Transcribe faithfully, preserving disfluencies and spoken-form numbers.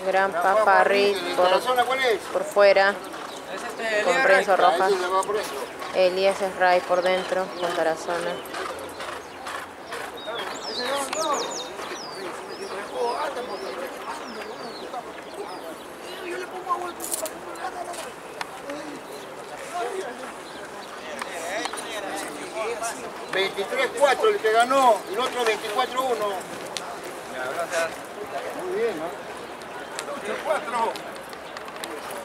Gran Papa Rick por, por fuera, con Renzo Rojas. Elías Ray por dentro, con Tarazona. veintitrés cuatro el que ganó, el otro veinticuatro uno. Muy bien, ¿no? veinticuatro.